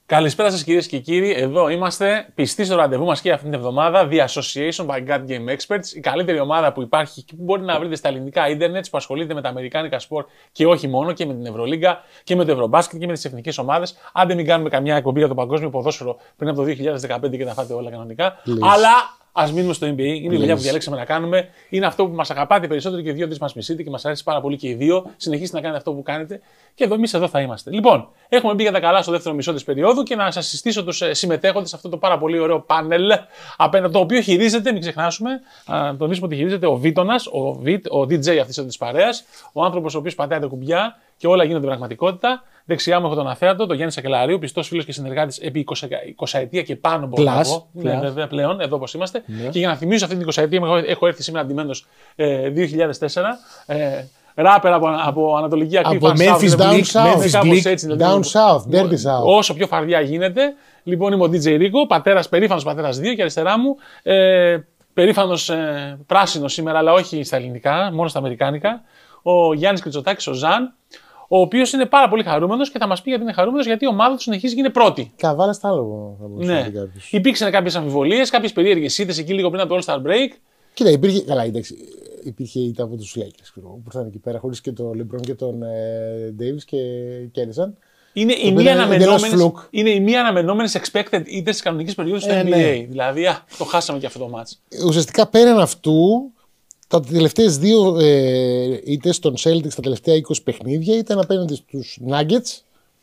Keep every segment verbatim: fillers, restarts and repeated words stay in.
Καλησπέρα σας κυρίες και κύριοι. Εδώ είμαστε πιστοί στο ραντεβού μας και αυτή την εβδομάδα. The Association by God Game Experts, η καλύτερη ομάδα που υπάρχει και που μπορεί να βρείτε στα ελληνικά ίντερνετ, που ασχολείται με τα αμερικάνικα σπορ και όχι μόνο, και με την Ευρωλίγκα και με το Ευρωμπάσκετ και με τις εθνικές ομάδες. Άντε μην κάνουμε καμιά εκπομπή για το παγκόσμιο ποδόσφαιρο πριν από το δύο χιλιάδες δεκαπέντε και τα φάτε όλα κανονικά. Please. Αλλά ας μείνουμε στο N B A. Είναι η δουλειά που διαλέξαμε να κάνουμε. Είναι αυτό που μας αγαπάτε περισσότερο και οι δύο δεν μας μισείτε και μας αρέσει πάρα πολύ και οι δύο. Συνεχίστε να κάνετε αυτό που κάνετε και εδώ εμείς εδώ θα είμαστε. Λοιπόν, έχουμε μπει για τα καλά στο δεύτερο μισό της περίοδου και να σας συστήσω τους συμμετέχοντες σε αυτό το πάρα πολύ ωραίο πάνελ, απέναντι το οποίο χειρίζεται, μην ξεχνάσουμε, να τονίσουμε ότι χειρίζεται ο Βίτονας, ο, Βίτ, ο ντι τζέι αυτής της παρέας, ο άνθρωπος ο οποίος πατάει τα κουμπιά και όλα γίνονται πραγματικότητα. Δεξιά μου έχω τον Αθέατο, τον Γιάννη Σακελαρίου, πιστός φίλος και συνεργάτης επί είκοσι ετία και πάνω μπορώ να πω. Ναι, βέβαια πλέον, εδώ όπως είμαστε. Ναι. Και για να θυμίσω αυτή την είκοσι ετία, έχω έρθει σήμερα αντιμένος ε, δύο χιλιάδες τέσσερα. Ε, Ράπερ από, από Ανατολική Ακτή. Από Memphis down south. Έτσι, down south, dirty south. Όσο πιο φαρδιά γίνεται. Λοιπόν, είμαι ο ντι τζέι Ρίκο, πατέρας, περήφανος πατέρας δύο και αριστερά μου. Ε, περήφανος ε, πράσινος σήμερα, αλλά όχι στα ελληνικά, μόνο στα αμερικάνικα. Ο Γιάννης Κριτσοτάκης, ο Ζαν, ο οποίος είναι πάρα πολύ χαρούμενος και θα μας πει γιατί είναι χαρούμενος, γιατί η ομάδα του συνεχίζει και είναι πρώτη. Καβάλα στα άλογο. Ναι. Υπήρξαν κάποιες αμφιβολίες, κάποιες περίεργες ήττες εκεί λίγο πριν από το All Star Break. Κοίτα, υπήρχε. Καλά, εντάξει. Υπήρχε ήττα από τους Lakers που ήρθαν εκεί πέρα χωρίς και τον LeBron και τον Davis και κέρδισαν. Είναι οι μη αναμενόμενες, είναι οι μη αναμενόμενες expected ήττες της κανονικής περίοδου στο ε, N B A. Ναι. Δηλαδή, α, το χάσαμε και αυτό το μάτς. Ουσιαστικά πέραν αυτού, τα τελευταίες δύο ε, ήττες των Celtics τα τελευταία είκοσι παιχνίδια ήταν απέναντι στους Nuggets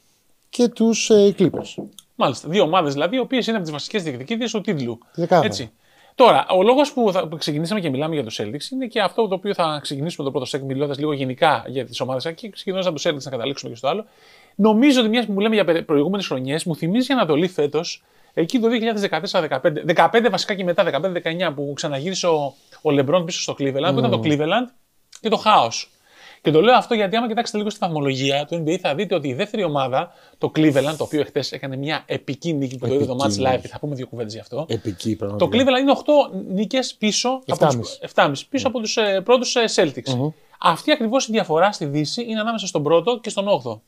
και τους ε, Clippers. Μάλιστα. Δύο ομάδες δηλαδή, οι οποίες είναι από τις βασικές διεκδικήτριες του τίτλου. Έτσι. Τώρα, ο λόγος που θα ξεκινήσαμε και μιλάμε για τους Celtics είναι και αυτό το οποίο θα ξεκινήσουμε το πρώτο segment μιλώντας λίγο γενικά για τις ομάδες και ξεκινώντας από τους Celtics να καταλήξουμε και στο άλλο. Νομίζω ότι μιας που μιλάμε για προηγούμενες χρονιές, μου θυμίζει η Ανατολή φέτος, εκεί το δύο χιλιάδες δεκατέσσερα δεκαπέντε, δεκαπέντε βασικά και μετά, δεκαπέντε δεκαεννιά, που ξαναγύρισε ο, ο LeBron πίσω στο Cleveland, mm. που ήταν το Cleveland και το χάος. Και το λέω αυτό γιατί, άμα κοιτάξετε λίγο στη βαθμολογία του N B A, θα δείτε ότι η δεύτερη ομάδα, το Cleveland, το οποίο εχθές έκανε μια επική νίκη που το είδε το match live, θα πούμε δύο κουβέντες γι' αυτό. Επική, πραγματικά. Το Cleveland είναι οκτώ νίκες πίσω, από τους, επτά κόμμα πέντε πίσω mm. από τους ε, πρώτους ε, Celtics. Mm-hmm. Αυτή ακριβώς η διαφορά στη Δύση είναι ανάμεσα στον πρώτο και στον όγδοο.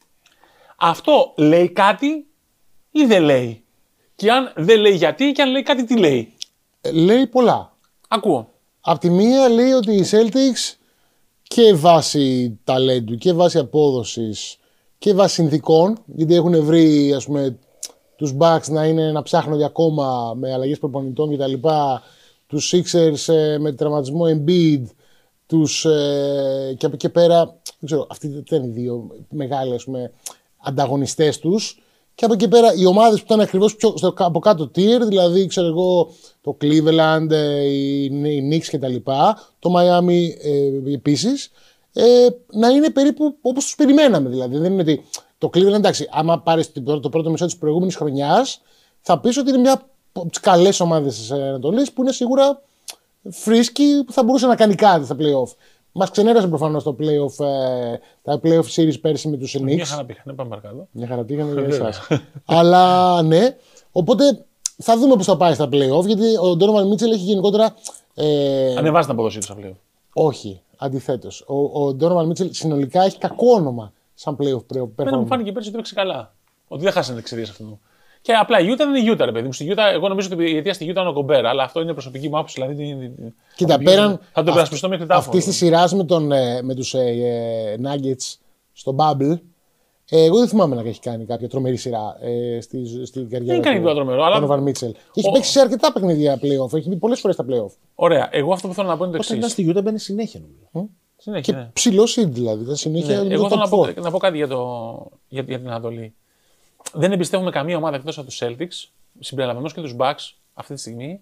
Αυτό λέει κάτι ή δεν λέει? Και αν δεν λέει γιατί, και αν λέει κάτι, τι λέει? Ε, λέει πολλά. Ακούω. Απ' τη μία λέει ότι οι Celtics και βάσει ταλέντου και βάσει απόδοσης και βάσει συνθηκών, γιατί έχουν βρει, ας πούμε, τους Bucks να, είναι, να ψάχνονται ακόμα με αλλαγές προπονητών κτλ. Τους Sixers ε, με τραυματισμό Embiid, τους, ε, και από εκεί πέρα, δεν ξέρω, αυτοί δεν είναι οι δύο μεγάλοι, ας πούμε, ανταγωνιστές τους. Και από εκεί πέρα οι ομάδες που ήταν ακριβώς πιο, στο, από κάτω tier, δηλαδή ξέρω εγώ το Cleveland, οι, οι Knicks κτλ. Το Miami ε, επίσης, ε, να είναι περίπου όπως τους περιμέναμε. Δηλαδή δεν είναι ότι το Cleveland, εντάξει, άμα πάρεις το, το πρώτο μισό της προηγούμενης χρονιάς, θα πεις ότι είναι μια από τις καλές ομάδες της Ανατολής που είναι σίγουρα φρίσκη, που θα μπορούσε να κάνει κάτι στα play-off. Μας ξενέρασε προφανώς το play-off, ε, τα play-off series πέρσι με τους Knicks. Μια χαρά πήγανε, πάμε παρακάτω. Μια χαρά πήγανε για εσάς. Αλλά ναι, οπότε θα δούμε πώς θα πάει στα play-off, γιατί ο Donovan Mitchell έχει γενικότερα... Ε, ανεβάζει την αποδοσή του στα play-off. Όχι, αντιθέτως. Ο, ο Donovan Mitchell συνολικά έχει κακό όνομα σαν play-off performance. Πέρα μου φάνηκε πέρσι ότι έπαιξε καλά. Ότι δεν χάσανε εξαιτίας αυτού. Και απλά η Utah δεν είναι η Utah, ρε παιδί μου. Στη Utah, εγώ νομίζω ότι η αιτία στη Utah είναι ο Κομπέρα, αλλά αυτό είναι προσωπική μου άποψη. Δηλαδή, κοίτα, πέραν. Θα το περασπιστώ μέχρι τα αυτή τη σειρά με, τον, με τους ε, Nuggets στο Bubble, ε, εγώ δεν θυμάμαι να έχει κάνει κάποια τρομερή σειρά ε, στη, στη καριέρα. Δεν κάνει τίποτα τρομερό. Αλλά... Donovan Mitchell. Και έχει ο... παίξει σε αρκετά παιχνίδια playoff. Έχει μπει πολλές φορές στα playoff. Ωραία. Εγώ αυτό που θέλω να πω είναι το εξής. Όταν ήταν στη Utah μπαίνει συνέχεια νομίζω. Συνέχεια. Και ναι. Ψηλό seed δηλαδή. Συνέχεια, ναι. Εγώ θέλω να πω, να πω κάτι για, το, για, για την Ανατολή. Δεν εμπιστεύουμε καμία ομάδα εκτός από τους Celtics, συμπεριλαμβανομένως και τους Bucks αυτή τη στιγμή.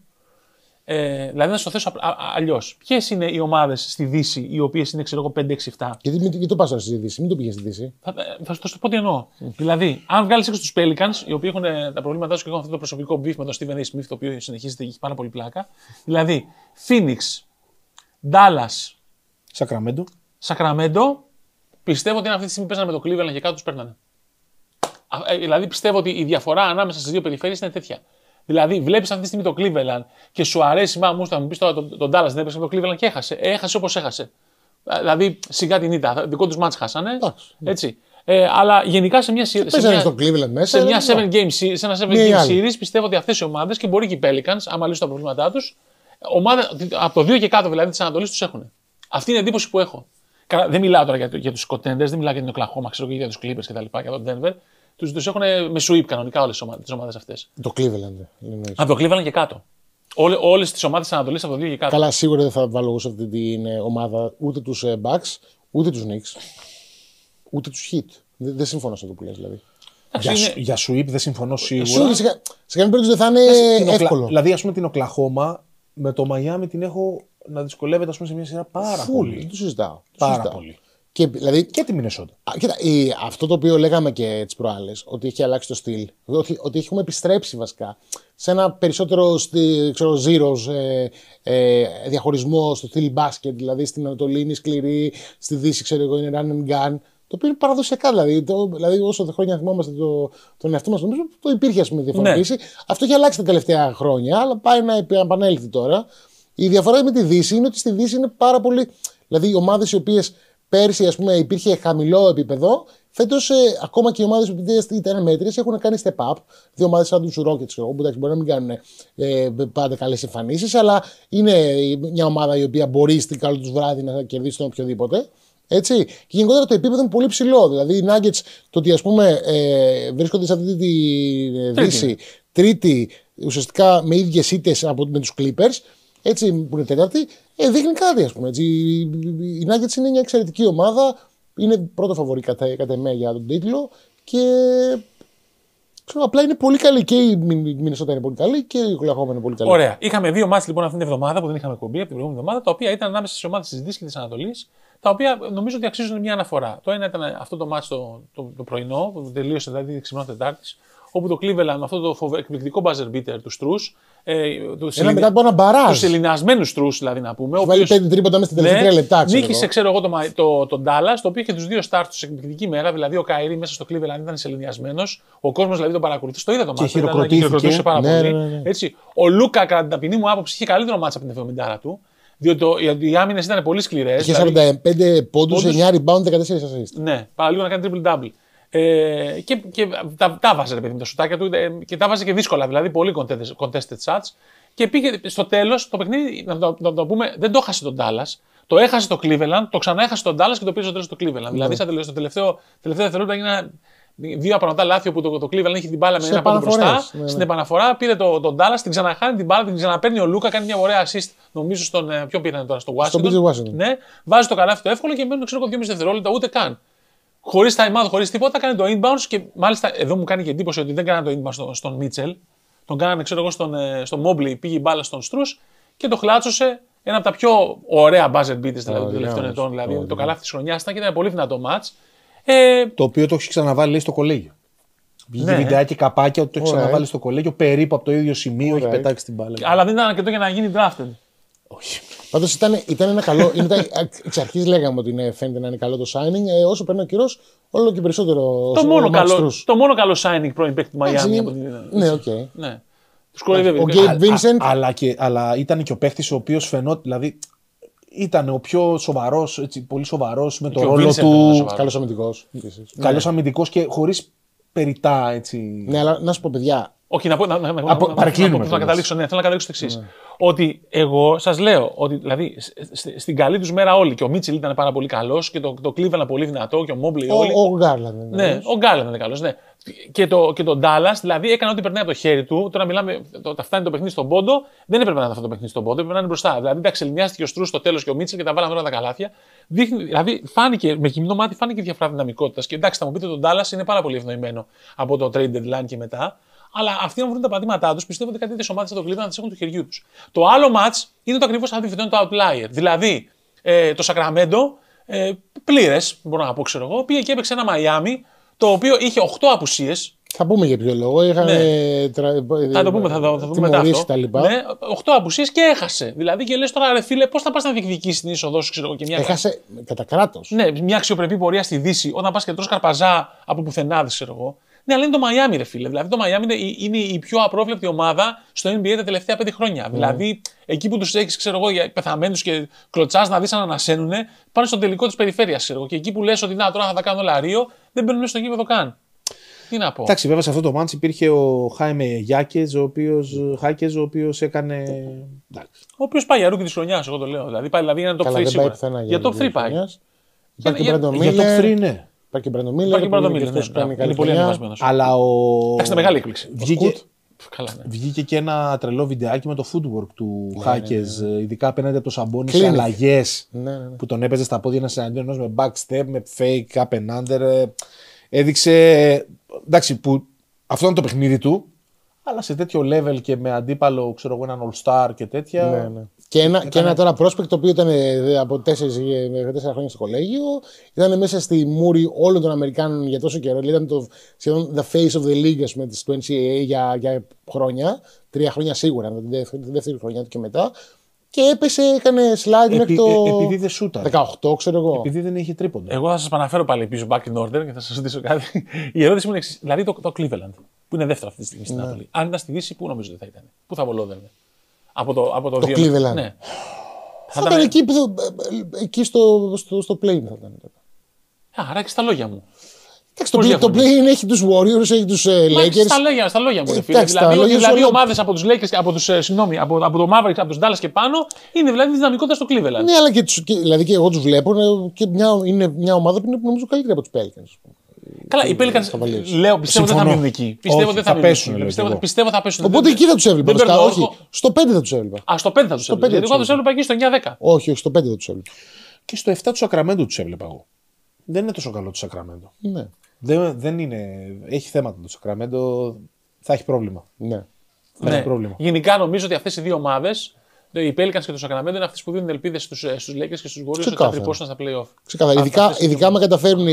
Ε, δηλαδή να σου το θέσω αλλιώς. Ποιες είναι οι ομάδες στη Δύση οι οποίες είναι, ξέρω εγώ, πέντε έξι επτά? Γιατί, γιατί το πας τώρα στη Δύση, μην το πήγες στη Δύση. Θα, θα σου το πω τι εννοώ. Mm. Δηλαδή, αν βγάλεις έξω τους Pelicans, οι οποίοι έχουν τα προβλήματά τους και έχουν αυτό το προσωπικό beef με τον Stephen A. Smith, το οποίο συνεχίζεται και έχει πάρα πολύ πλάκα. Δηλαδή, Phoenix, Dallas, Sacramento. Sacramento, πιστεύω ότι αν αυτή τη στιγμή παίζανε με το Cleveland και κάτω τους παίρνανε. Δηλαδή πιστεύω ότι η διαφορά ανάμεσα στις δύο περιφέρειες είναι τέτοια. Δηλαδή, βλέπεις αυτή τη στιγμή το Cleveland και σου αρέσει, μα μου θα μου πεις τώρα τον, τον Dallas δεν έπαιξε με το Cleveland και έχασε. Έχασε όπως έχασε. Δηλαδή, σιγά την ήττα. Δικό τους μάτς χάσανε. Έτσι. Ε, αλλά γενικά σε μια, σε Παίζανε μια, στο Cleveland μέσα. σε μια δεν seven game, se- σε ένα seven Μία ή game άλλη. series πιστεύω ότι αυτές οι ομάδες και μπορεί και οι Pelicans, άμα λύσουν τα προβλήματά τους, ομάδα, από το δύο και κάτω δηλαδή της Ανατολής τους έχουν. Αυτή είναι η εντύπωση που έχω. Καλά, δεν μιλάω τώρα για, για τους contenders, δεν μιλάω για την Oklahoma, ξέρω και για τους Clippers κτλ. Για τον Denver. Τους, τους έχουν με sweep κανονικά όλες τις ομάδες, τις ομάδες αυτές. Το Cleveland. εννοείς. Από το Cleveland και κάτω. Όλε, όλες τις ομάδες της Ανατολής από το δύο και κάτω. Καλά, σίγουρα δεν θα βάλω εγώ σε αυτή την ε, ομάδα ούτε τους ε, Bucks, ούτε τους Knicks, ούτε τους Heat. Δεν, δεν συμφωνώ σε αυτό που λες δηλαδή. Εντάξει, Για, είναι- για sweep δεν συμφωνώ σίγουρα. Σίγουρα σε, κα- σε καμία περίπτωση δεν θα είναι Την Οκλα- εύκολο. Δηλαδή, ας πούμε, την Οκλαχώμα με το Μαϊάμι την έχω να δυσκολεύεται ας πούμε, σε μια σειρά πάρα Φουλ, πολύ. δεν το συζητάω. το Πάρα συζητάω. πολύ. Και, δηλαδή, Και τη Μινεσότα. Α, κοίτα, η, αυτό το οποίο λέγαμε και τις προάλλες, ότι έχει αλλάξει το στυλ, ότι, ότι έχουμε επιστρέψει βασικά σε ένα περισσότερο στη, ξέρω, zeros ε, ε, διαχωρισμό στο στυλ μπάσκετ, δηλαδή στην Ανατολή είναι σκληρή, στη Δύση ξέρω εγώ είναι run and gun, το οποίο είναι παραδοσιακά δηλαδή, το, δηλαδή όσο χρόνια θυμόμαστε το, τον εαυτό μας νομίζω, το υπήρχε ας πούμε διαφοροποίηση. Ναι. Αυτό έχει αλλάξει τα τελευταία χρόνια, αλλά πάει να επ- επανέλθει τώρα. Η διαφορά με τη Δύση είναι ότι στη Δύση είναι πάρα πολύ, δηλαδή οι ομάδες οι οποίες πέρσι ας πούμε, υπήρχε χαμηλό επίπεδο. Φέτος ε, ακόμα και οι ομάδες που ήταν μέτριες έχουν κάνει step up. Δύο ομάδες σαν τους Rockets, ξέρω, που εντάξει, μπορεί να μην κάνουν ε, πάντα καλές εμφανίσεις, αλλά είναι μια ομάδα η οποία μπορεί στην καλό τους βράδυ να κερδίσει τον οποιοδήποτε. Έτσι. Και γενικότερα το επίπεδο είναι πολύ ψηλό. Δηλαδή οι Nuggets, το ότι ας πούμε, ε, βρίσκονται σε αυτή τη ε, Δύση, τρίτη, ουσιαστικά με ίδιες ήττες με τους Clippers, έτσι που είναι τέταρτη, ε, δείχνει κάτι ας πούμε. Έτσι. Οι Nuggets είναι μια εξαιρετική ομάδα, είναι πρώτο φαβορί κατά, κατά εμέ για τον τίτλο και ξέρω, απλά είναι πολύ καλή και η Μινεσότα είναι πολύ καλή και η Oklahoma είναι πολύ καλή. Ωραία. Είχαμε δύο μάτς λοιπόν αυτήν την εβδομάδα που δεν είχαμε κουμπί από την προηγούμενη εβδομάδα, τα οποία ήταν ανάμεσα στις ομάδες της Δύσης και της Ανατολής, τα οποία νομίζω ότι αξίζουν μια αναφορά. Το ένα ήταν αυτό το μάτς το, το, το πρωινό, που τελείωσε δηλαδή ξυπνό Τετάρτης, όπου το Cleveland με αυτό το φοβε, εκπληκτικό buzzer beater του Στρους. Ε, Ένα μετά από ένα μπαράζ. Του ελληνιασμένου Στρους, δηλαδή να πούμε. Έχει βάλει πέντε τρίποτα μέσα στην τελευταία τρία λεπτά. Ξέρω νίκησε, εγώ. ξέρω εγώ, τον το, το Dallas, το οποίο είχε του δύο stars του σε εκπληκτική μέρα. Δηλαδή, ο Καϊρή μέσα στο Cleveland ήταν σεληνιασμένος. Ο κόσμος δηλαδή τον παρακολουθεί. Το είδα το μάτι. χειροκροτήθηκε. πάρα Ναι, πολύ. ναι, ναι, ναι. Έτσι. Ο Λούκα, κατά την ταπεινή μου άποψη, είχε καλύτερο μάτσα από την εβδομήντα του. Διότι το, οι άμυνες ήταν πολύ σκληρές. Είχε σαράντα πέντε πόντους, πόντους. εννιά rebound, δεκατέσσερα assist. Ναι, παραλίγο να κάνει triple-double. Ε, και και τα, τα βάζε ρε παιδί με τα σουτάκια του ε, και τα βάζε και δύσκολα, δηλαδή πολύ contested, contested shots. Και πήγε στο τέλος το παιχνίδι, να το, να το πούμε, δεν το έχασε τον Dallas. Το έχασε το Cleveland, το ξανά έχασε τον Dallas και το πήρε στο τέλος το Cleveland. Δηλαδή στα τελε- στο τελευταίο, τελευταίο δευτερόλεπτα έγιναν δύο απανοτά λάθη όπου το, το Cleveland έχει την μπάλα με Σε ένα πόντο μπροστά. επαναφορές, ναι, ναι. Στην επαναφορά πήρε το, τον Dallas, την ξαναχάνει την μπάλα, την ξαναπαίρνει ο Λούκα, κάνει μια ωραία assist νομίζω στον. ε, Ποιον πήραν τώρα, στο Washington. Στον πι τζέι Washington. Ναι, βάζει το καλάθι το εύκολο και μένουν ξέρω εγώ δυόμισι δευτερόλεπτα ούτε καν. Χωρί time out, χωρί τίποτα, κάνει το inbounds και μάλιστα εδώ μου κάνει και εντύπωση ότι δεν κάνανε το inbounds στον, στον Mitchell. Τον κάνανε, ξέρω εγώ, στον, στον Mobley, πήγε η μπάλα στον Στρους και το χλάτσωσε. Ένα από τα πιο ωραία buzzer beaters δηλαδή, των τελευταίων ετών. Δηλαδή, το καλάθι τη χρονιά ήταν και ήταν πολύ δυνατό match. Ε, Το οποίο το έχει ξαναβάλει λέει, στο κολέγιο. Βγήκε Ναι. βιντεάκι καπάκια ότι το έχει Ωραία. ξαναβάλει στο κολέγιο περίπου από το ίδιο σημείο έχει Ωραία. πετάξει την μπάλα. αλλά δεν ήταν αρκετό για να γίνει drafted. Όχι. Πάντως ήταν, ήταν ένα καλό. Ήταν, εξ αρχής λέγαμε ότι είναι, φαίνεται να είναι καλό το signing. Ε, όσο παίρνει ο καιρός, όλο και περισσότερο. Το ο μόνο, Max καλό, Strus. το μόνο καλό signing πρώην παίκτη του Εντάξει, Miami. είναι- από την- Ναι, οκ. ναι. Τους κοροϊδεύει. Ο Ε, Gabe Α- Vincent. α- αλλά, και, αλλά ήταν και ο παίχτη ο οποίο φαινόταν. Δηλαδή ήταν ο πιο σοβαρό, πολύ σοβαρό με το Και ο ρόλο Vincent ήταν του. σοβαρός. Καλός αμυντικός. επίσης. Καλό αμυντικό και χωρί περιτά έτσι. Ναι, αλλά να σου πω, παιδιά. Όχι, να πω. Να, να, να, Απο- να- παρεκκλίνουμε να, να, κιόλας. καταλήξω, ναι, θέλω να καταλήξω στο εξή. Ότι εγώ σα λέω ότι δηλαδή, σ- σ- στην καλή του μέρα όλοι και ο Μίτσελ ήταν πάρα πολύ καλό και το, το Cleveland πολύ δυνατό και ο Mobley όλοι. Ο, ο Γκάρλαντ. Ναι, ο Γκάλεν ήταν καλό. Ναι. Και, το, και τον Dallas, δηλαδή έκανε ό,τι περνάει από το χέρι του. Τώρα μιλάμε, το, τα φτάνει το παιχνίδι στον πόντο. Δεν έπρεπε να είναι αυτό το παιχνίδι στον πόντο, έπρεπε να είναι μπροστά. Δηλαδή τα ξελινιάστηκε ο Στρούς στο τέλο και ο Μίτσελ και τα βάλανε όλα τα καλάθια. Δείχνει, δηλαδή φάνηκε, με κοιμηνό μάτι φάνηκε διαφορά δυναμικότητα. Και εντάξει, θα μου πείτε, τον Dallas είναι πάρα πολύ ευνοημένο από το trade deadline και μετά. Αλλά αυτοί, αν βρουν τα πατήματά του, πιστεύω ότι κάτι τέτοιε ομάδε θα το Cleveland να τι έχουν του χεριού του. Το άλλο match είναι το ακριβώ αντίθετο, είναι το outlier. Δηλαδή, ε, το Sacramento, ε, πλήρε, μπορώ να πω, ξέρω εγώ, πήγε και έπαιξε ένα Miami, το οποίο είχε οκτώ απουσίες. Θα πούμε για ποιο λόγο. Είχαν. Ναι. Τρα... Θα το πούμε, θα το, θα το δούμε μετά αυτό. Τα λοιπά. Ναι, οκτώ απουσίες και έχασε. Δηλαδή και λες τώρα, ρε φίλε, πώς θα πας να διεκδικήσεις την είσοδό σου, ξέρω εγώ, και μια, Έχασε κατά κράτος. ναι, μια αξιοπρεπή πορεία στη Δύση, όταν πας και τρως καρπαζά από πουθενά, ξέρω εγώ. Ναι, αλλά είναι το Miami, ρε φίλε. Δηλαδή το Miami είναι, είναι η πιο απρόβλεπτη ομάδα στο N B A τα τελευταία πέντε χρόνια. Mm. Δηλαδή εκεί που τους έχεις, ξέρω εγώ, πεθαμένους και κλωτσάς να δεις αν ανασένουν, πάνε στον τελικό της περιφέρειας, ξέρω εγώ. Και εκεί που λες ότι να, τώρα θα τα κάνω όλα ρίο, δεν μπαίνουν στο γήπεδο καν. Τι να πω. Εντάξει, βέβαια σε αυτό το μάτς υπήρχε ο Χάιμε Γιάκες, ο οποίος, Χάκες, ο οποίος έκανε. Εντάξει. Ο οποίος πάει για ρούκι της χρονιάς, εγώ το λέω. Δηλαδή πάει δηλαδή είναι top τρία σίγουρα. Για top τρία πάει. Υπάρχει και Brandon Miller. Για top τρία, ναι. Υπάρχει και Brandon Miller. Υπάρχει είναι πολύ ανεβασμένος. Αλλά ο. Εντάξει, είναι μεγάλη έκπληξη. Βγήκε, Καλά, ναι. βγήκε και ένα τρελό βιντεάκι με το footwork του ναι, Χάκες, ναι, ναι. ειδικά απέναντι από το Σαμπόνι σε αλλαγές ναι, ναι, ναι. που τον έπαιζε στα πόδια ένας εναντίον ενός με backstep, με fake, up and under. Έδειξε. Εντάξει, που αυτό είναι το παιχνίδι του, αλλά σε τέτοιο level και με αντίπαλο, ξέρω εγώ, έναν all-star και τέτοια. Ναι, ναι. Και, ένα, έκανε... και ένα τώρα prospect το οποίο ήταν από τέσσερα χρόνια στο κολέγιο, ήταν μέσα στη μούρη όλων των Αμερικάνων για τόσο καιρό. Δηλαδή ήταν το σχεδόν the face of the league, ας πούμε, της του N C A A για, για χρόνια. Τρία χρόνια σίγουρα, τη δεύτερη, δεύτερη χρονιά του και μετά. Και έπεσε, έκανε slide Επί, μέχρι το ε, επειδή δεν σούταρε. δεκαοκτώ, ξέρω εγώ. Επειδή δεν είχε τρίποντα. Εγώ θα σας επαναφέρω πάλι πίσω back in order και θα σας ρωτήσω κάτι. Η ερώτηση μου είναι εξής. Δηλαδή το, το Cleveland, που είναι δεύτερο αυτή τη στιγμή στην Ανατολή. Ναι. Αν ήταν στη Δύση, πού νομίζω ότι θα ήταν. Πού θα βολόδερνε. Από το, από το, το δύο. Cleveland. Ναι. Θα, θα ήταν εκεί, που, εκεί στο, στο, στο play θα ήταν. Άρα και στα λόγια μου. Εντάξει, το play έχει τους Warriors, έχει τους Lakers. Στα λόγια, στα λόγια μου. Ε, φίλε. Δηλαδή, ότι, δηλαδή ομάδες από τους Lakers, από τους, συγγνώμη, από, από το Mavericks, από τους Dallas και πάνω, είναι δηλαδή δυναμικότητα στο Cleveland. Ναι, αλλά και, τους, και, δηλαδή και εγώ τους βλέπω και μια, είναι μια ομάδα που είναι νομίζω καλύτερη από τους Pelicans. Καλά, οι Pelicans, λέω, πιστεύω δεν θα μείνουν εκεί. Πιστεύω δεν θα πέσουν. Πιστεύω θα πέσουν. Οπότε εκεί θα τους έβλεπα. Όχι, στο πέντε θα τους έβλεπα. Α, στο πέντε θα τους έβλεπα. Εγώ θα τους έβλεπα εκεί στο εννιά δέκα. Όχι, όχι, στο πέντε θα τους έβλεπα. Και στο επτά του Σακραμέντο τους έβλεπα εγώ. Δεν είναι τόσο καλό το Σακραμέντο. Ναι. Δεν, δεν είναι. Έχει θέματα το Σακραμέντο. Θα έχει πρόβλημα. Ναι. Θα ναι. έχει πρόβλημα. Γενικά νομίζω ότι αυτές οι δύο ομάδες, οι Pelicans και το Σακραμέντο, είναι αυτές που δίνουν ελπίδες στους, στους Lakers και στους Warriors ότι θα τρυπώσουν στα playoff. Ξεκάθαρα. Ειδικά, ειδικά αν καταφέρουν ε,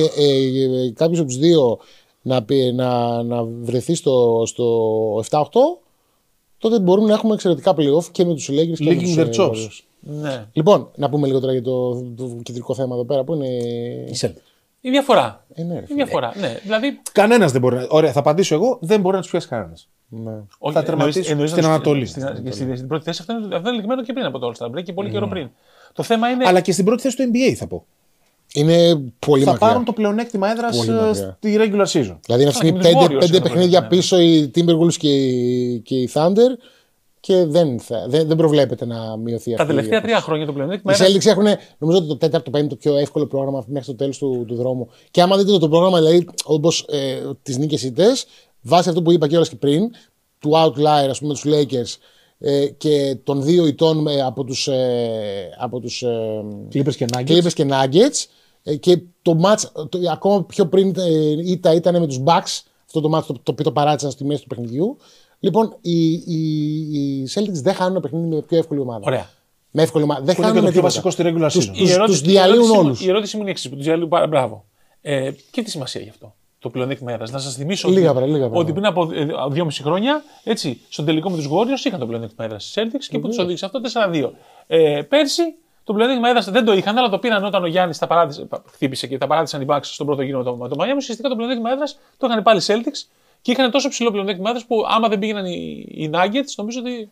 ε, κάποιος από τους δύο να, να, να βρεθεί στο, στο επτά οκτώ, τότε μπορούμε να έχουμε εξαιρετικά playoff και με τους Lakers και Leaking με τους Warriors. Ναι. Λοιπόν, να πούμε λίγο τώρα για το, το κεντρικό θέμα εδώ πέρα που είναι. Η Celtics. Η διαφορά. Ε, ναι, η διαφορά. Ναι. Δηλαδή... Κανένας δεν μπορεί να. Ωραία, θα απαντήσω εγώ, δεν μπορεί να του πιάσει κανένας. Ναι. Θα τερματίσει στην Ανατολή. Στην, στην, στην, στην πρώτη θέση αυτό είναι, αυτό είναι λιγμένο και πριν από το All-Star Break και πολύ mm. καιρό πριν. Το θέμα είναι. Αλλά και στην πρώτη θέση του N B A θα πω. Είναι πολύ θα μακριά. πάρουν το πλεονέκτημα έδρας στη regular season. Δηλαδή είναι αυτή η πέντε, πέντε παιχνίδια πίσω οι Timberwolves και οι, και οι Thunder. Και δεν, θα, δεν, δεν προβλέπεται να μειωθεί αυτή. Τα τελευταία τρία χρόνια το πλεονέκτημα. Οι Celtics έχουν, νομίζω, το τέταρτο, το πέμπτο πιο εύκολο πρόγραμμα μέχρι το τέλος του, του δρόμου. Και άμα δείτε το, το πρόγραμμα, δηλαδή, όπως ε, τις νίκες ήττες, βάσει αυτό που είπα και ώρες και πριν, του outlier, ας πούμε, τους Lakers ε, και των δύο ηττών ε, από τους, ε, από τους ε, Clippers και Nuggets, Clippers και, Nuggets ε, και το match, το, ακόμα πιο πριν ε, ήττα ήταν με τους Bucks, αυτό το match το, το οποίο το παράτησαν στη μέση του παιχνιδιού. Λοιπόν, οι, οι, οι Celtics δεν χάνουν ένα παιχνίδι με πιο εύκολη ομάδα. Ωραία. Με εύκολη ομάδα. Δεν χάνουν με πιο βασικό στη regular season. Τους, τους διαλύουν όλους. Η ερώτηση μου είναι εξής. Τους διαλύουν, μπράβο. Ε, και τι σημασία γι' αυτό το πλεονέκτημα έδρας. Να σας θυμίσω λίγα ότι, βρε, λίγα βρε. ότι πριν από δυόμιση χρόνια, έτσι, στον τελικό με τους Warriors είχαν το πλεονέκτημα έδρας στις Celtics και που τους οδήγησε αυτό τέσσερα δύο. Ε, πέρσι το πλεονέκτημα έδρας δεν το είχαν, αλλά το πήραν όταν ο Γιάννης τα παράτησε, χτύπησε και τα παράτησαν οι Bucks στον πρώτο γύρο με το Miami. Ουσιαστικά το πλεονέκτημα έδρας το είχαν πάλι Celtics. Και είχαν τόσο ψηλό πλεονέκτημα έδρας που άμα δεν πήγαιναν οι, οι Nuggets, νομίζω ότι.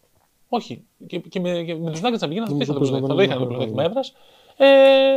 Όχι. Και, και με, και με τους Nuggets θα πήγαιναν, θα, θα το είχαν το πλεονέκτημα έδρας. Ε,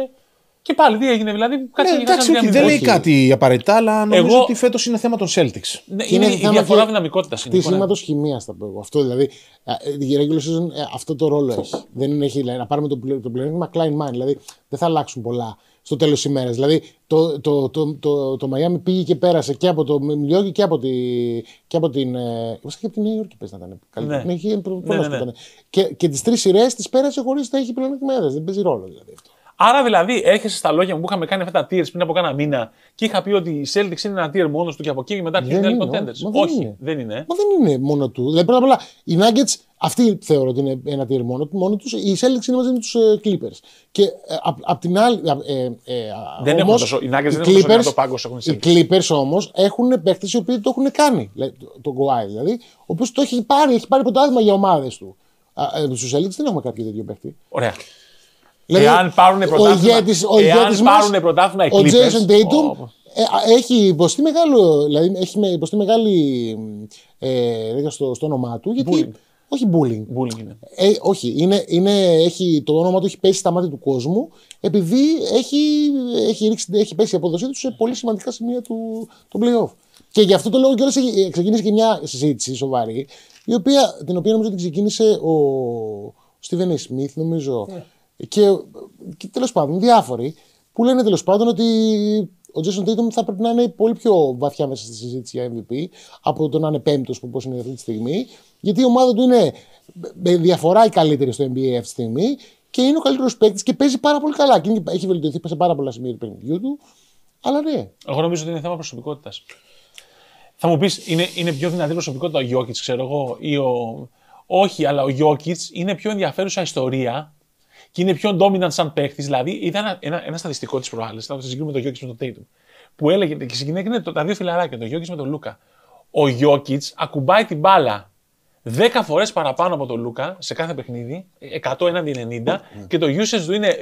και πάλι τι έγινε, δηλαδή. Κάτσε ναι, εντάξει, όχι, δεν λέει κάτι απαραίτητα, αλλά νομίζω εγώ... ότι φέτος είναι θέμα των Celtics. Ναι, είναι, είναι η διαφορά δυναμικότητας. Χτίσιματος χημίας θα πω εγώ. Αυτό δηλαδή. Η regular season αυτό το ρόλο έχει. Δεν έχει να πάρουμε το, το πλεονέκτημα Klein Mind. Δηλαδή δεν θα αλλάξουν πολλά στο τέλος της ημέρας. Δηλαδή το, το, το, το, το Miami πήγε και πέρασε και από το Milwaukee και από, τη, και από την. Βασικά και από την Νέα Υόρκη πες να ήταν. Ναι. Ναι, είχε ναι, ναι, ναι. Και, και τις τρεις σειρές τις πέρασε χωρίς να έχει πλεονέκτημα έδρας. Δεν παίζει ρόλο δηλαδή αυτό. Άρα δηλαδή έρχεσαι στα λόγια μου που είχαμε κάνει αυτά τα tiers πριν από κάνα μήνα και είχα πει ότι η Celtics είναι ένα tier μόνος του και από εκεί μετά αρχίζουν οι άλλοι contenders. Όχι, είναι. δεν είναι. Μα δεν είναι μόνο του. Δηλαδή πρώτα απ' όλα οι Nuggets αυτοί θεωρώ ότι είναι ένα tier μόνο, μόνο τους. Οι Celtics είναι μαζί με τους uh, Clippers. Και uh, απ' απ' την άλλη. Uh, uh, δεν όμως, τόσο, οι Nuggets δεν έχουν τόσο το πάγκο όσο έχουν οι Celtics. Οι Clippers όμως έχουν παίκτες οι οποίοι το έχουν κάνει. Το, το Kawhi δηλαδή, ο οποίος το έχει πάρει, έχει πάρει πρωτάθλημα για ομάδες του. Uh, uh, στους Celtics δεν έχουμε κάποιο τέτοιο παίκτη. Ωραία. Δηλαδή, εάν πάρουν πρωτάθλημα, ο ηγέτης, ο ηγέτης εάν πάρουν πρωτάθλημα οι Clippers, ο Jason Tatum, oh. Ε, έχει υποστεί μεγάλο, δηλαδή έχει υποστεί μεγάλη ε, στο, στο όνομά του. Γιατί, bullying. Όχι bullying. bullying είναι. Ε, όχι, είναι, είναι, έχει, το όνομα του έχει πέσει στα μάτια του κόσμου επειδή έχει, έχει, ρίξει, έχει πέσει η απόδοσή του σε πολύ σημαντικά σημεία του, του play-off. Και γι' αυτό το λόγο κιόλας ξεκίνησε και μια συζήτηση σοβαρή, η οποία, την οποία νομίζω ότι ξεκίνησε ο Στίβεν A. Smith, νομίζω, yeah. και, και τέλος πάντων διάφοροι, που λένε τέλος πάντων ότι ο Jason Tatum θα πρέπει να είναι πολύ πιο βαθιά μέσα στη συζήτηση για εμ βι πι από το να είναι πέμπτος όπως είναι αυτή τη στιγμή, γιατί η ομάδα του είναι με διαφορά η καλύτερη στο N B A αυτή τη στιγμή και είναι ο καλύτερος παίκτης και παίζει πάρα πολύ καλά. Και έχει βελτιωθεί σε πάρα πολλά σημεία του παιχνιδιού του. Αλλά ναι. Εγώ νομίζω ότι είναι θέμα προσωπικότητας. Θα μου πεις, είναι, είναι πιο δυνατή προσωπικότητα ο Γιόκιτς, ξέρω εγώ, ή ο... Όχι, αλλά ο Γιόκιτς είναι πιο ενδιαφέρουσα ιστορία και είναι πιο dominant σαν παίχτης. Δηλαδή, είδα ένα, ένα, ένα στατιστικό της προάλλης, θα το συγκρίνουμε τον Γιόκιτς με τον Tatum, που έλεγε και συγκινέκρινε τα δύο φιλαράκια, τον Γιόκιτς με τον Λούκα. Ο Γιόκιτς ακουμπάει την μπάλα δέκα φορές παραπάνω από τον Λούκα σε κάθε παιχνίδι, εκατό έναντι ενενήντα, και το usage του είναι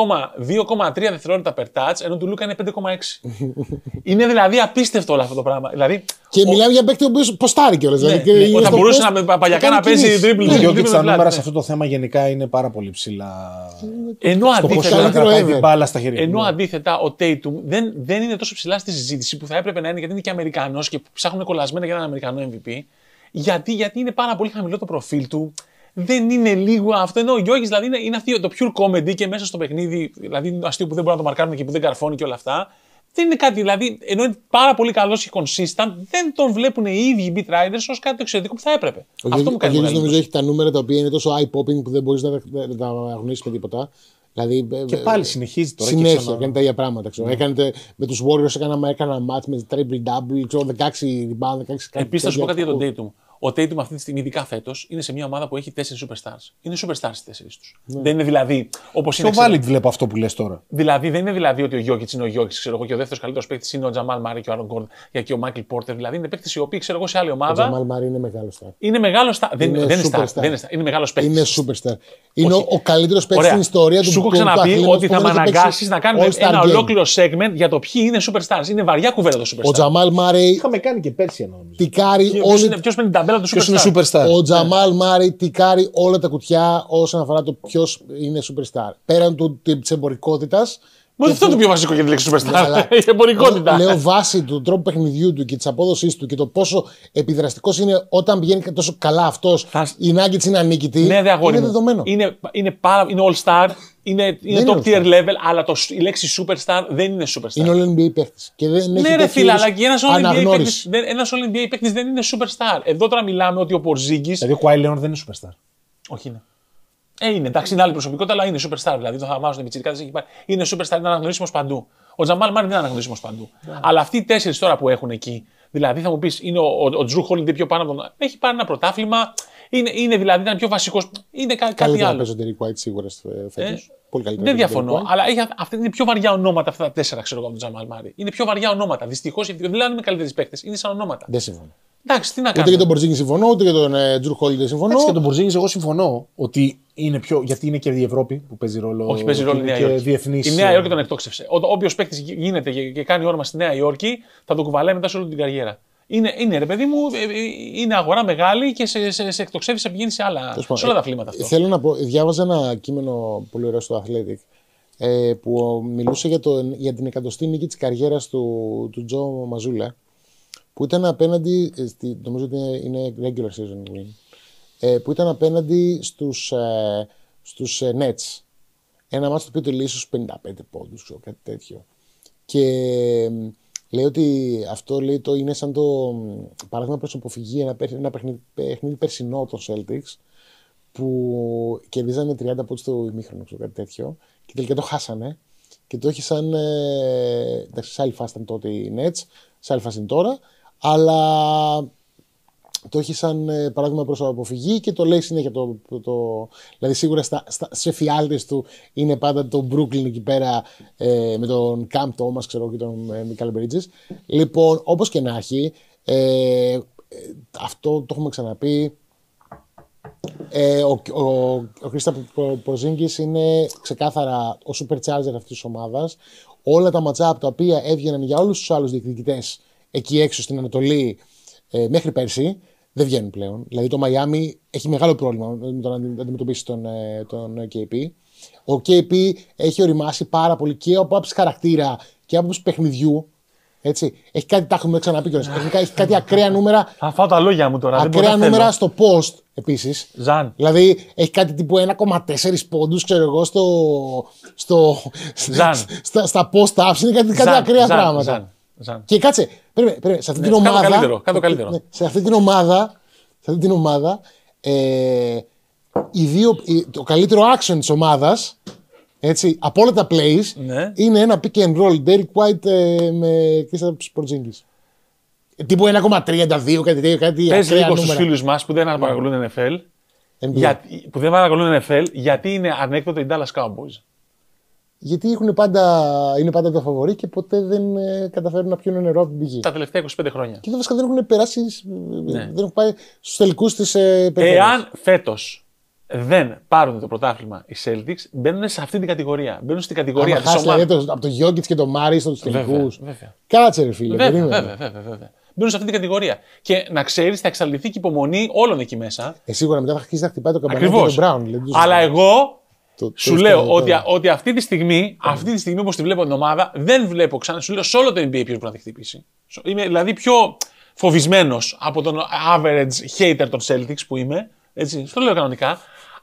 δύο κόμμα τρία δευτερόλεπτα per touch, ενώ του Λούκα είναι πέντε κόμμα έξι. Είναι δηλαδή απίστευτο όλο αυτό το πράγμα. Δηλαδή, και ο... μιλάμε για παίκτη ο οποίος ποστάρει κιόλας. Ναι, δηλαδή, ναι, και όταν μπορούσε να, να, παλιακά να παίζει τρίπλ. Ο Γιόκιτς τα νούμερα σε αυτό το θέμα γενικά είναι πάρα πολύ ψηλά. Ενώ αντίθετα, ενώ ναι. αντίθετα ο Tatum δεν, δεν είναι τόσο ψηλά στη συζήτηση που θα έπρεπε να είναι, γιατί είναι και Αμερικανός και ψάχνουν κολλασμένα για έναν Αμερικανό εμ βι πι. Γιατί, γιατί είναι πάρα πολύ χαμηλό το προφίλ του. Δεν είναι λίγο αυτό. Ενώ ο Γιώργης δηλαδή είναι, είναι αυτή, το pure comedy και μέσα στο παιχνίδι, δηλαδή είναι το αστείο που δεν μπορεί να το μαρκάρουν και που δεν καρφώνει και όλα αυτά. Δεν είναι κάτι, δηλαδή, ενώ είναι πάρα πολύ καλός και consistent, δεν τον βλέπουν οι ίδιοι οι beat riders ως κάτι το εξαιρετικό που θα έπρεπε. Ο αυτό μου κάνει. Ο Γιώργης νομίζω έχει τα νούμερα τα οποία είναι τόσο eye-popping που δεν μπορείς να τα αγνοήσεις με τίποτα. Δηλαδή, και πάλι συνεχίζει τώρα. Συνέχεια ξανά... κάνει τα ίδια πράγματα. Ξέρω. Mm. Έκανε, με τους Warriors έκανα, έκανα match με triple-double, δεκαέξι rebound, δεκαέξι κάτι. Επίσης θα σου πω κάτι για τον Tatum. Ο Tatum αυτή τη στιγμή, ειδικά φέτος, είναι σε μια ομάδα που έχει τέσσερις superstars. Είναι superstars οι τέσσερις τους. Ναι. Δεν είναι δηλαδή. Όπως είναι. Πιο valid βλέπω αυτό που λες τώρα. Δηλαδή δεν είναι δηλαδή ότι ο Γιόκιτς είναι ο Γιόκιτς, ξέρω εγώ, και ο δεύτερος καλύτερος παίκτης είναι ο Τζαμάλ Μάρι και ο Άρον Γκόρντον και ο Μάικλ Πόρτερ. Δηλαδή είναι παίκτες οι οποίοι, ξέρω εγώ, σε άλλη ομάδα. Ο Τζαμάλ Μάρι είναι μεγάλο star. Είναι μεγάλο star. Δεν είναι, δεν είναι star. Δεν είναι, είναι μεγάλος παίκτης. Είναι superstar. Είναι ο, ο καλύτερος παίκτης στην ιστορία του. Σου έχω ξαναπεί ότι θα με αναγκάσεις να κάνουμε ένα ολόκληρο segment για το ποιοι είναι superstars. Είναι βαριά κουβέντα το superstar. Ο Τζαμάλ Μάρι. Είχαμε κάνει και πέρσι ένα νομίζω. Τικάρει όλη. Ποιος παίρνει την ταμπέλα του superstar. Ο Τζαμάλ Μάρι τικάρει όλα τα κουτιά όσον αφορά το ποιος είναι superstar. Πέραν της εμπορικότητας. Μα αυτό είναι το πιο βασικό για τη λέξη superstar. Η εμπορικότητα. Λέω βάσει του τρόπου παιχνιδιού του και της απόδοσής του και το πόσο επιδραστικός είναι όταν πηγαίνει τόσο καλά αυτός. Θα... Η Nuggets είναι ανίκητη. Ναι, δε, είναι δεδομένο. Είναι, είναι, πάρα, είναι all-star. Είναι, είναι top tier level, αλλά το, η λέξη superstar δεν είναι superstar. Είναι all N B A παίκτης. Ναι, ρε φίλε, αλλά και ένας all N B A παίκτης δεν είναι superstar. Εδώ τώρα μιλάμε ότι ο Πορζίνγκης. Δηλαδή ο Kawhi Leonard δεν είναι superstar. Όχι, είναι. Ε, είναι, εντάξει, είναι άλλη προσωπικότητα, αλλά είναι superstar. Δηλαδή το θαυμάζουν οι πιτσιρικάδες εκεί πέρα. Είναι superstar, είναι αναγνωρίσιμος παντού. Ο Τζαμάλ Μάρι δεν είναι αναγνωρίσιμος παντού. Yeah. Αλλά αυτοί οι τέσσερις τώρα που έχουν εκεί, δηλαδή θα μου πεις, είναι ο, ο, ο Drew Holiday πιο πάνω από τον. Έχει πάρει ένα πρωτάθλημα. Είναι, είναι δηλαδή ήταν πιο βασικός. Είναι κα, κάτι άλλο. Καλύτερα παίζει ο Derrick White σίγουρα φέτος. Πολύ καλύτερα. Δεν διαφωνώ, αλλά έχει, αυτά είναι πιο βαριά ονόματα αυτά τα τέσσερα, ξέρω εγώ, από τον Τζαμάλ Μάρι. Είναι πιο βαριά ονόματα. Δυστυχώς, δεν λένε με καλύτερες παίκτες, είναι σαν ονόματα. Δεν συμφωνώ. Εντάξει, τι να κάνουμε. Ούτε για τον Πορζίνγκη συμφωνώ, ούτε για τον Drew Holiday συμφωνώ. Έτσι, για τον Πορζίνγκη εγώ συμφωνώ ότι είναι πιο. Γιατί είναι και η Ευρώπη που παίζει ρόλο. Όχι, παίζει ρόλο η Νέα Υόρκη. Η Νέα Υόρκη τον εκτόξευσε. Όποιος παίκτης γίνεται και κάνει όνομα στη Νέα Υόρκη θα τον κουβαλάει μετά σε όλη την καριέρα. Είναι, είναι ρε παιδί μου, είναι αγορά μεγάλη και σε, σε, σε εκτοξεύει, σε πηγαίνει σε, άλλα, σε όλα τα αθλήματα αυτό. Θέλω να πω, διάβαζα ένα κείμενο πολύ ωραίο στο Athletic ε, που μιλούσε για, το, για την εκατοστή νίκη της καριέρας του, του Τζο Μαζούλα, που ήταν απέναντι, στη, νομίζω ότι είναι regular season win, ε, που ήταν απέναντι στους, ε, στους ε, Nets. Ένα μάτσο το οποίο τελείωσε στους πενήντα πέντε πόντους, κάτι τέτοιο. Και λέει ότι αυτό λέει, το είναι σαν το παράδειγμα προς αποφυγή, ένα, ένα παιχνίδι, παιχνίδι περσινό των Celtics που κερδίζανε τριάντα πόντους στο ημίχρονο, κάτι τέτοιο, και τελικά το χάσανε και το έχει σαν. Ε, εντάξει, σε άλλη φάση ήταν τότε οι Nets, σε άλλη φάση είναι τώρα, αλλά το έχει σαν ε, παράδειγμα προς αποφυγή και το λέει συνέχεια. Το, το, το, δηλαδή σίγουρα στα, στα, σε φιάλτες του είναι πάντα το Brooklyn εκεί πέρα ε, με τον Cam Thomas, ξέρω, και τον ε, Michael Bridges. Λοιπόν, όπως και να έχει, ε, ε, αυτό το έχουμε ξαναπεί. Ε, ο ο, ο Κρίσταπ Πορζίνγκης είναι ξεκάθαρα ο supercharger αυτής της ομάδας. όλα τα matchup τα οποία έβγαιναν για όλους τους άλλους διεκδικητές εκεί έξω στην Ανατολή ε, μέχρι πέρσι, δεν βγαίνουν πλέον. Δηλαδή το Μαϊάμι έχει μεγάλο πρόβλημα με το να αντιμετωπίσει τον, τον κέι πι. Ο κέι πι έχει οριμάσει πάρα πολύ και από άψη χαρακτήρα και από άψη παιχνιδιού. Έτσι. Έχει κάτι, τα έχουμε ξαναπεί κιόλας. Έχει, έχει κάτι ακραία νούμερα. Θα φάω τα λόγια μου τώρα. Ακραία νούμερα στο post επίσης. Ζαν. Δηλαδή έχει κάτι τύπου ένα κόμμα τέσσερα πόντους, ξέρω εγώ, στο, στο, στα, στα post-ups. Είναι κάτι, κάτι ακραία Ζαν. πράγματα. Ζαν. Ζαν. Και κάτσε, πρέπει, πρέπει, σε αυτή ναι, την ομάδα. Κάτω καλύτερο. Κάτω καλύτερο. Ναι, σε αυτή την ομάδα, σε αυτή την ομάδα ε, οι δύο, το καλύτερο action της ομάδας, έτσι, από όλα τα plays, ναι. είναι ένα pick and roll Derrick White ε, με Kristaps Porzingis. Τύπου ένα κόμμα τριάντα δύο, κάτι τέτοιο, κάτι πες λίγο στους φίλους μας που δεν παρακολουθούν εν εφ ελ, για, που δεν παρακολουθούν εν εφ ελ, γιατί είναι ανέκδοτο οι Dallas Cowboys. Γιατί έχουν πάντα, είναι πάντα το φαβορί και ποτέ δεν ε, καταφέρουν να πιούν νερό από την πηγή. Τα τελευταία είκοσι πέντε χρόνια. Και δεν έχουν περάσει, ναι. δεν έχουν πάει στους τελικούς της ε, περιφέρειας. Εάν φέτος δεν πάρουν το πρωτάθλημα οι Celtics, μπαίνουν σε αυτή την κατηγορία. Μπαίνουν στην κατηγορία της ομάδας. Από το Jokic και το Murray στους τελικούς. Κάτσε ρε φίλε. Βέβαια, βέβαια, βέβαια, βέβαια. Μπαίνουν σε αυτή την κατηγορία. Και να ξέρεις, θα εξαλειφθεί και η υπομονή όλων εκεί μέσα. Ε, σίγουρα μετά θα αρχίσει να χτυπάει το καμπανάκι του Brown. Δηλαδή, αλλά εγώ το, σου το λέω ότι, ότι αυτή τη στιγμή, αυτή τη στιγμή όπως τη βλέπω την ομάδα, δεν βλέπω ξανά. Σου λέω σε όλο το N B A ποιος μπορεί να τη χτυπήσει. Είμαι δηλαδή πιο φοβισμένος από τον average hater των Celtics που είμαι. Έτσι, στο λέω κανονικά.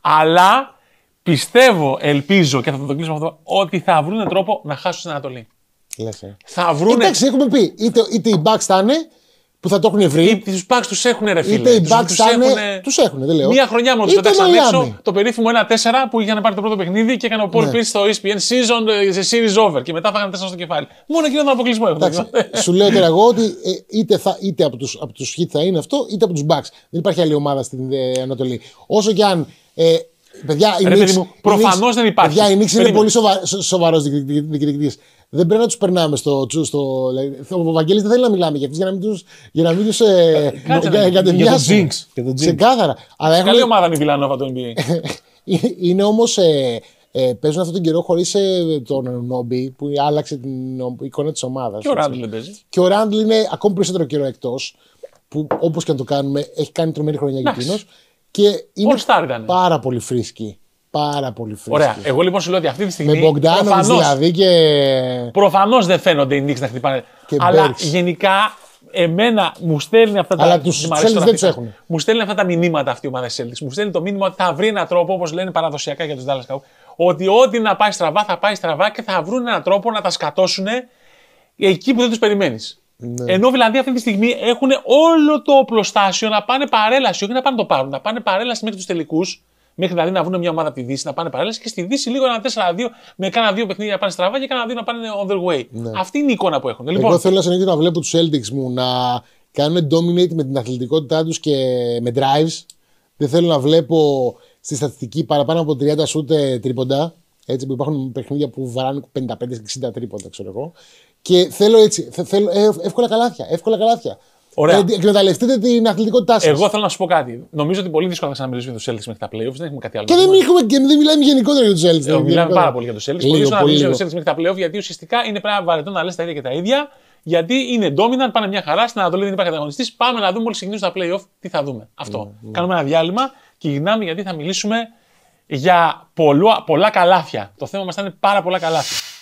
Αλλά πιστεύω, ελπίζω και θα το κλείσουμε αυτό, ότι θα βρουν τρόπο να χάσουν στην Ανατολή. Λες, ε. Θα βρούνε... Εντάξει, έχουμε πει, είτε, είτε οι Bucks θα είναι, που θα το έχουν βρει. Τους Bucks τους έχουν ρε φίλε. Είτε οι Bucks θα είναι, τους έχουν, δεν λέω. Μία χρονιά μόνο τους πετάξαν έξω, το περίφημο ένα τέσσερα που είχαν πάρει το πρώτο παιχνίδι και έκανε ο Paul Pierce στο ι ες πι εν Season, σε series over και μετά φάγανε τέσσερα στο κεφάλι. Μόνο εκείνο τον αποκλεισμό έχουν. Σου λέω τώρα εγώ ότι ε, είτε, θα, είτε από τους, από τους Heat θα είναι αυτό, είτε από τους Bucks. Δεν υπάρχει άλλη ομάδα στην ε, Ανατολή. Όσο κι αν... Ε, παιδιά, η Knicks, προφανώς δεν υπάρχει. Παιδιά, η Knicks είναι πολύ σοβα, σοβαρός διεκδικητής. Δεν πρέπει να τους περνάμε στο... στο ο Βαγγέλης δεν θέλει να μιλάμε για αυτούς για να μην τους, για να μην τους ε, εγκατεμοιάσουν. Ξεκάθαρα. Καλή ομάδα είναι η Βιλανόβα το N B A. Είναι όμως... Ε, ε, παίζουν αυτόν τον καιρό χωρίς ε, τον Νόμπι που άλλαξε την εικόνα της ομάδας. Και ο Ράντλ δεν παίζει. Και ο Ράντλ είναι ακόμη περισσότερο καιρό εκτός. Που όπως και να το κάνουμε έχει κάνει τρομερή χρονιά για εκείνος. Και είναι πάρα πολύ φρίσκι. Πάρα πολύ φρίσκι. Ωραία. Εγώ λοιπόν σου λέω ότι αυτή τη στιγμή. Με Μπογκδάνοβιτς δηλαδή και. Προφανώς δεν φαίνονται οι Knicks να χτυπάνε. Αλλά Berks. Γενικά εμένα μου στέλνει αυτά τα. Αλλά τους Celtics δεν τους έχουν. Μου στέλνει αυτά τα μηνύματα αυτή η ομάδα Celtics. Μου στέλνει το μήνυμα ότι θα βρει έναν τρόπο, όπως λένε παραδοσιακά για τους Dallas Cowboys, ότι ό,τι να πάει στραβά θα πάει στραβά και θα βρουν έναν τρόπο να τα σκατώσουν εκεί που δεν τους περιμένεις. Ναι. Ενώ δηλαδή αυτή τη στιγμή έχουν όλο το οπλοστάσιο να πάνε παρέλαση, όχι να πάνε το πάρουν, να πάνε παρέλαση μέχρι τους τελικούς, μέχρι δηλαδή να βρουν μια ομάδα από τη Δύση, να πάνε παρέλαση και στη Δύση λίγο ένα τέσσερα δύο με κάνα δύο παιχνίδια να πάνε στραβά και κάνα δύο να πάνε on their way. Ναι. Αυτή είναι η εικόνα που έχουν. Λοιπόν, εγώ θέλω να συνεχίσω να βλέπω τους Celtics μου να κάνουν dominate με την αθλητικότητά τους και με drives. Δεν θέλω να βλέπω στη στατιστική παραπάνω από τριάντα σουτ τρίποντα. Έτσι, που υπάρχουν παιχνίδια που βαράνε πενήντα πέντε εξήντα τρίποντα, ξέρω εγώ. Και θέλω έτσι, θέλω εύκολα καλάθια. Εύκολα καλάθια. Ωραία. Ε, εκμεταλλευτείτε την αθλητικότητά σας. Εγώ θέλω να σου πω κάτι. Νομίζω ότι πολύ δύσκολα θα ξαναμιλήσουμε για τους Celtics μέχρι τα playoffs. Δεν έχουμε κάτι άλλο. Και δεν, έχουμε, και δεν μιλάμε γενικότερα για τους Celtics. Ε, μιλάμε πάρα πολύ για τους Celtics. Πολύ δύσκολα να μιλήσουμε για τους Celtics μέχρι τα playoffs γιατί ουσιαστικά είναι πράγμα βαρετό να λες τα ίδια και τα ίδια. Γιατί είναι dominant, πάνε μια χαρά. Στην Ανατολή δεν υπάρχει ανταγωνιστής. Πάμε να δούμε μόλις ξεκινήσουν τα playoff τι θα δούμε. Αυτό. Mm, mm. Κάνουμε ένα διάλειμμα και γυρνάμε γιατί θα μιλήσουμε για πολλά, πολλά καλάθια. Το θέμα μας θα είναι πάρα πολλά καλάθια.